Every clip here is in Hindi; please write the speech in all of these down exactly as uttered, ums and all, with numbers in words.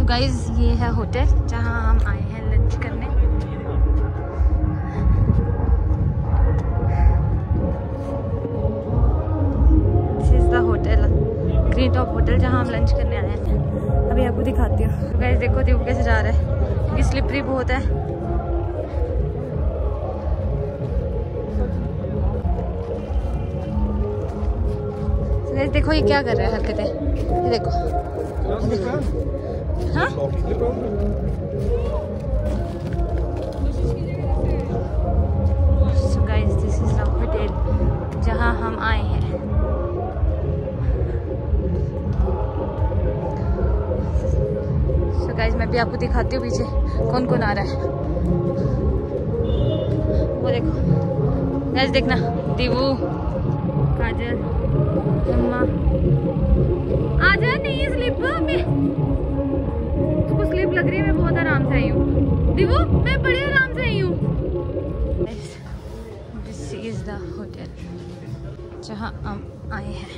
सो गाइज ये है होटल जहाँ हम आए हैं लंच करने। This is the hotel, green top hotel, जहाँ हम लंच करने आए हैं। अभी आपको दिखाती हूँ। so गाइज देखो देखो कैसे जा रहा है, क्योंकि स्लिपरी बहुत है। देखो ये क्या कर रहा है हरकतें, ये देखो, देखो। हाँ? So guys, this is the hotel जहाँ हम आए हैं। So guys, मैं भी आपको दिखाती हूँ पीछे कौन कौन आ रहा है। वो देखो गाइस, देखना, दीवू, काजल, अम्मा। आजा, नहीं स्लिप में, उसको स्लिप लग रही है। मैं बहुत आराम से आई हूँ दीवू, मैं बड़े आराम से आई हूँ। दिस इज द होटल जहाँ हम आए हैं।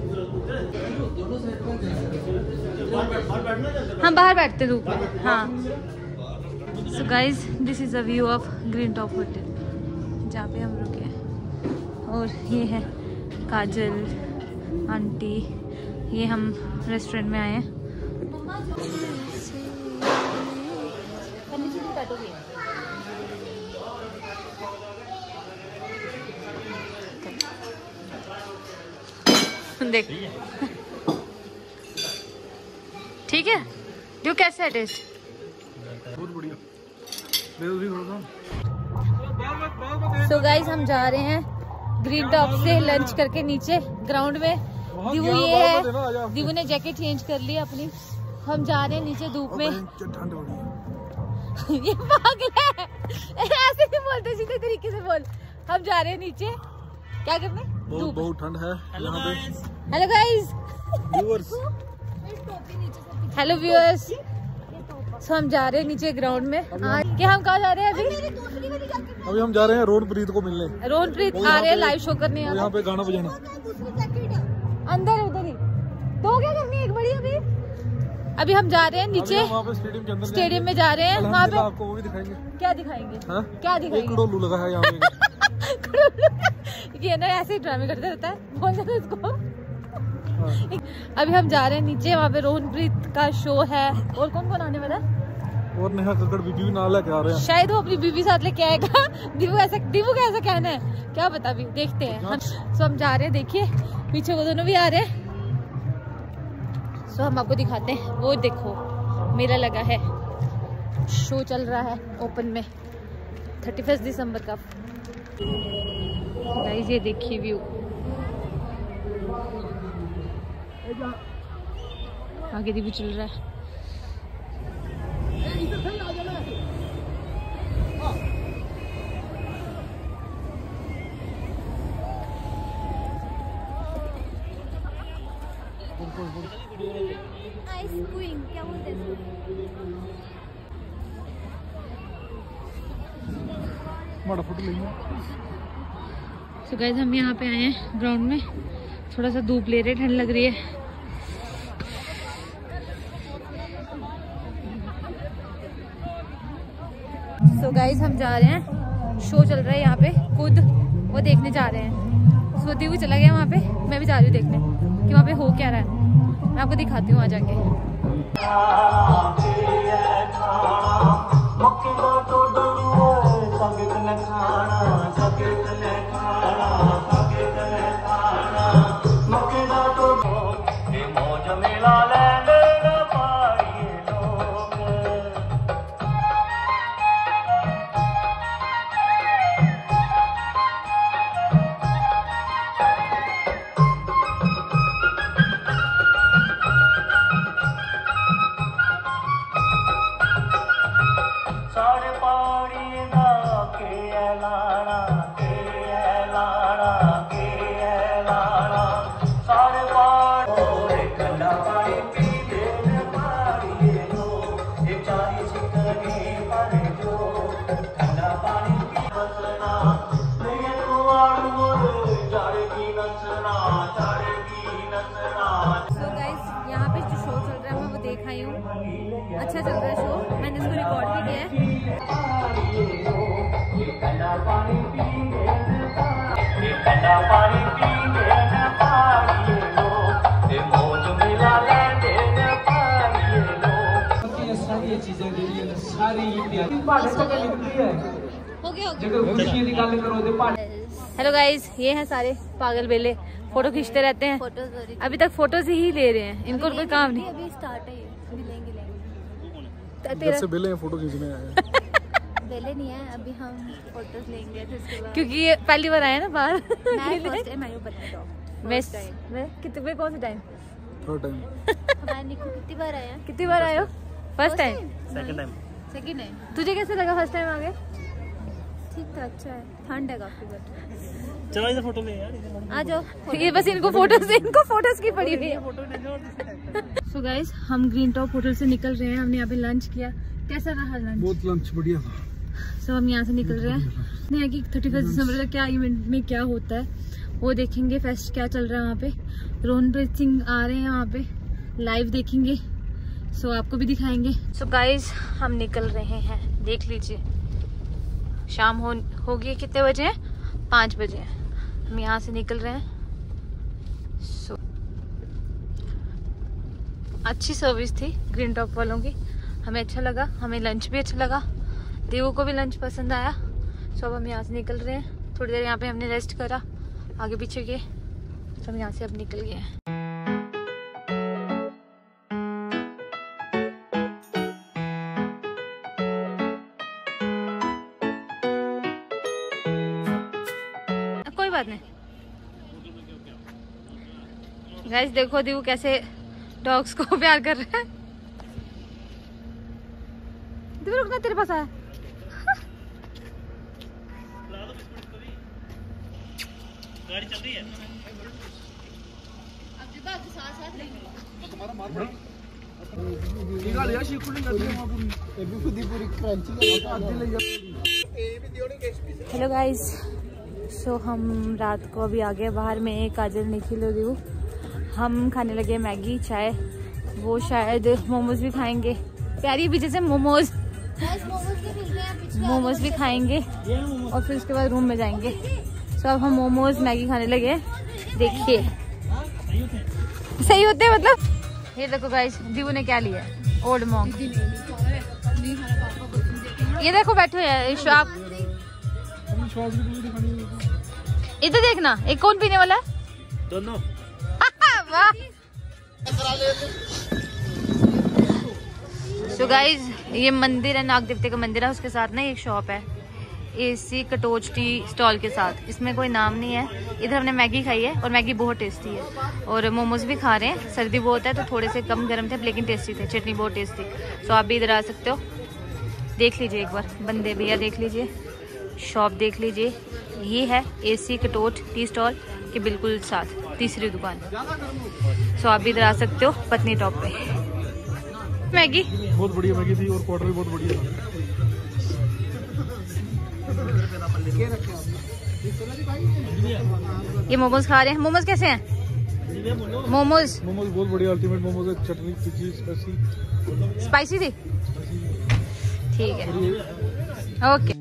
हम बाहर बैठते धूप में। हाँ। So guys, this is a view of green top hotel जहाँ पे हम रुके हैं। और ये है काजल आंटी, ये हम रेस्टोरेंट में आए हैं। देख, ठीक है, जो कैसा है टेस्ट? बहुत बढ़िया। सो गाइस, हम जा रहे हैं ग्रीन टॉप से लंच करके नीचे ग्राउंड में। दीवू ये है, दीवू ने जैकेट चेंज कर ली अपनी। हम जा रहे हैं नीचे धूप में। ये पागल है, ऐसे नहीं बोलते, सीधे तरीके से बोल। हम जा रहे हैं नीचे क्या करने? बहुत बहुत ठंड है यहाँ पे। Hello guys, hello viewers. So हम जा रहे हैं नीचे ग्राउंड में। क्या हम कहाँ जा रहे हैं अभी? अभी हम जा रहे हैं रोहनप्रीत को मिलने। रोहनप्रीत आ रहे हैं लाइव शो करने यहाँ पे गाना बजाना। अंदर उधर ही दो, क्या करनी है एक बड़ी। अभी अभी हम जा रहे हैं नीचे स्टेडियम के अंदर, स्टेडियम में जा रहे हैं। वहाँ पे आपको वो भी दिखाएंगे। क्या दिखाएंगे? हा? क्या दिखाएंगे? एक कड़ोलू लगा है यहाँ पे। ये ना ऐसे ही ड्रामे करते रहता है, बोल दो इसको। हाँ। अभी हम जा रहे हैं नीचे, वहाँ पे रोहनप्रीत का शो है। और कौन कौन आने वाला? और नेहा कक्कड़ बीबी भी नाल लेके आ रहे हैं। शायद वो अपनी बीबी साथ लेके आएगा। दीवू ऐसा दीवू का ऐसा कहना है, क्या पता, भी देखते हैं हम। सो हम जा रहे हैं, देखिए पीछे वो दोनों भी आ रहे हैं। सो हम आपको दिखाते हैं। वो देखो मेला लगा है, शो चल रहा है ओपन में, थर्टी फर्स्ट दिसंबर का। गाइस ये देखिए व्यू, आगे भी चल रहा है। क्या बोलते हैं? सो गाइस, हम यहाँ पे आए हैं ग्राउंड में, थोड़ा सा धूप ले रहे, ठंड लग रही है। सो गाइस, हम जा रहे हैं, शो चल रहा है यहाँ पे, खुद वो देखने जा रहे हैं। सो दीवू चला गया वहाँ पे, मैं भी जा रही हूँ देखने कि वहाँ पे हो क्या रहा है। मैं आपको दिखाती हूँ आ जाके। अच्छा चल रहा है शो, मैंने इसको रिकॉर्ड भी किया है। हेलो गाइज, ये हैं सारे पागल बेले, फोटो खींचते रहते हैं। फोटोज अभी तक फोटोज ही ले रहे हैं, इनको कोई काम नहीं। अभी स्टार्ट है, अभी लेंगे लेंगे। तेरा से बेले हैं, फोटो खींचने आए हैं। बेले नहीं है, अभी हम फोटोज लेंगे क्योंकि ये पहली बार आए ना बाहर। मैं कितने कौन सा टाइम? Third time. हमारे निकू कितनी बार आया? कितनी बार आए हो? First time? Second time. Second time. तुझे कैसे लगा फर्स्ट टाइम आ गए? ठीक था, अच्छा है, ठंड है काफी बट। चलो इधर फोटो ले यार, आ जाओ। ये बस इनको फोटोज इनको फोटोज की पड़ी हुई है। सो गाइस, हम ग्रीन टॉप होटल से निकल रहे हैं। हमने यहाँ पे लंच किया। कैसा रहा लंच? बहुत लंच बढ़िया था। सो हम यहाँ से निकल रहे हैं। नहीं कि थर्टी फर्स्ट दिसंबर का क्या इवेंट में क्या होता है वो देखेंगे। फेस्ट क्या चल रहा है वहाँ पे। रोहनप्रीत सिंह आ रहे हैं वहाँ पे, लाइव देखेंगे। सो so, आपको भी दिखाएंगे। सो so, गाइज हम निकल रहे हैं, देख लीजिए। शाम हो होगी, कितने बजे हैं? पाँच बजे हैं। हम यहाँ से निकल रहे हैं। सो so, अच्छी सर्विस थी ग्रीन टॉप वालों की, हमें अच्छा लगा। हमें लंच भी अच्छा लगा, देवो को भी लंच पसंद आया। सो so, अब हम यहाँ से निकल रहे हैं। थोड़ी देर यहाँ पे हमने रेस्ट करा, आगे पीछे गए, तो हम यहाँ से अब निकल गए हैं। कोई बात नहीं। गाइस देखो दीवू कैसे डॉग्स को प्यार कर रहा है। दीवू रुकना, तेरे पास आया। गाड़ी चल रही है। अब जब आप साथ साथ लेंगे तुम्हारा मार पड़ा। ये गाड़ी यार शिकुल नहीं करती वहां पूरी, ये भी खुद ही पूरी क्रंची का आधी ले जाती। ए भी दियोनी के एसपी से। हेलो गाइस, सो हम रात को अभी आ गए बाहर में। काजल, निखिल और दीवू हम खाने लगे मैगी चाय। वो शायद मोमोज भी खाएंगे। प्यारी पीछे से मोमोज मोमोज भी खाएंगे और फिर उसके बाद रूम में जाएंगे। तो अब हम मोमोज मैगी खाने लगे। देखिए सही होते हैं मतलब। ये देखो गाइस, दीवू ने क्या लिया, ओल्ड मॉन्क। ये देखो बैठे हैं आप, इधर देखना। एक कौन पीने वाला है? दोनों। वाह। सो गाइज, ये मंदिर है, नाग देवते का मंदिर है। उसके साथ ना एक शॉप है, एसी कटोच टी स्टॉल के साथ। इसमें कोई नाम नहीं है। इधर हमने मैगी खाई है और मैगी बहुत टेस्टी है। और मोमोज भी खा रहे हैं। सर्दी बहुत है तो थोड़े से कम गर्म थे लेकिन टेस्टी थे। चटनी बहुत टेस्टी। सो आप भी इधर आ सकते हो, देख लीजिए एक बार। बंदे भैया देख लीजिए, शॉप देख लीजिए। ये है एसी कटोच टी स्टॉल के बिल्कुल साथ तीसरी दुकान। सो आप भी इधर आ सकते हो पत्नी टॉप पे। मैगी बहुत बढ़िया मैगी थी और क्वार्टर भी बहुत बढ़िया था। ये मोमोज खा रहे हैं। मोमोज कैसे हैं? मोमोज मोमोज बहुत बढ़िया, अल्टीमेट मोमोज है। चटनी तीखी स्पाइसी स्पाइसी थी, ठीक है, ओके।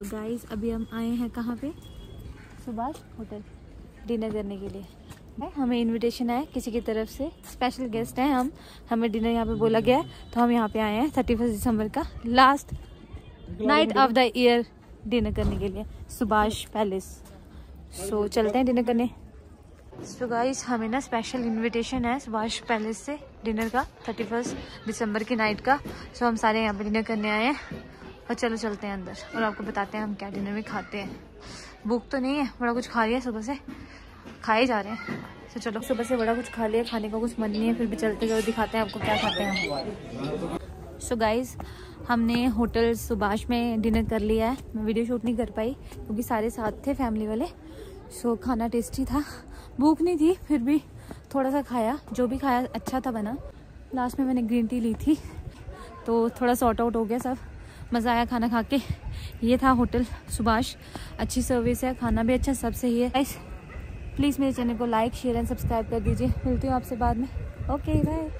गाइस अभी हम आए हैं कहाँ पे? सुभाष होटल डिनर करने के लिए। हमें इनविटेशन है किसी की तरफ से, स्पेशल गेस्ट हैं हम, हमें डिनर यहाँ पे बोला गया है तो हम यहाँ पे आए हैं थर्टी फर्स्ट दिसंबर का last night of the year dinner करने के लिए सुभाष पैलेस। सो so, चलते हैं डिनर करने। सो so गाइस हमें ना स्पेशल इनविटेशन है सुभाष पैलेस से डिनर का थर्टी फर्स्ट दिसंबर की नाइट का। सो so, हम सारे यहाँ पे डिनर करने आए हैं और चलो चलते हैं अंदर और आपको बताते हैं हम क्या डिनर में खाते हैं। भूख तो नहीं है, बड़ा कुछ खा लिया सुबह से, खाए जा रहे हैं। तो चलो सुबह से बड़ा कुछ खा लिया, खाने का कुछ मन नहीं है, फिर भी चलते चलो दिखाते हैं आपको क्या खाते हैं। सो so गाइज हमने होटल सुभाष में डिनर कर लिया है। मैं वीडियो शूट नहीं कर पाई क्योंकि सारे साथ थे फैमिली वाले। सो so, खाना टेस्टी था, भूख नहीं थी फिर भी थोड़ा सा खाया, जो भी खाया अच्छा था बना। लास्ट में मैंने ग्रीन टी ली थी तो थोड़ा सॉर्ट आउट हो गया सब, मज़ा आया खाना खा के। ये था होटल सुभाष, अच्छी सर्विस है, खाना भी अच्छा, सब सही है। गाइस प्लीज़ मेरे चैनल को लाइक शेयर एंड सब्सक्राइब कर दीजिए। मिलती हूँ आपसे बाद में, ओके बाय।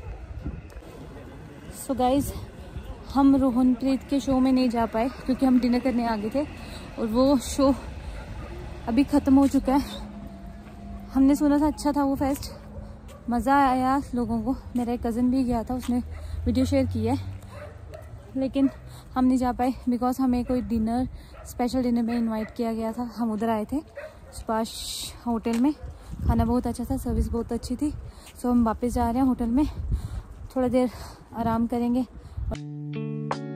सो गाइस हम रोहनप्रीत के शो में नहीं जा पाए क्योंकि हम डिनर करने आ गए थे और वो शो अभी ख़त्म हो चुका है। हमने सुना था अच्छा था वो फेस्ट, मज़ा आया लोगों को। मेरा एक कज़न भी गया था, उसने वीडियो शेयर की है, लेकिन हम नहीं जा पाए बिकॉज हमें कोई डिनर स्पेशल डिनर में इनवाइट किया गया था। हम उधर आए थे सुभाष होटल में, खाना बहुत अच्छा था, सर्विस बहुत अच्छी थी। सो हम वापस जा रहे हैं होटल में, थोड़ा देर आराम करेंगे।